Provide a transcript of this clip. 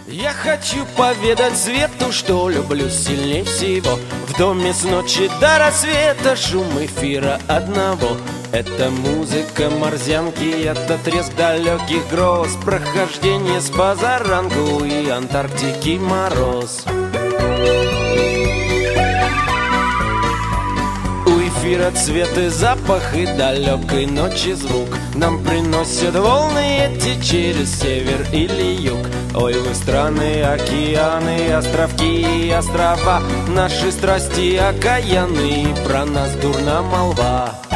Я хочу поведать свету, что люблю сильнее всего. В доме с ночи до рассвета шум эфира одного. Это музыка морзянки, это треск далеких гроз, прохождение с позаранку и Антарктики мороз. У эфира цвет и запах и далекой ночи звук нам приносят волны эти через север или юг. Ой, вы страны, океаны, островки и острова, наши страсти окаянные, про нас дурна молва.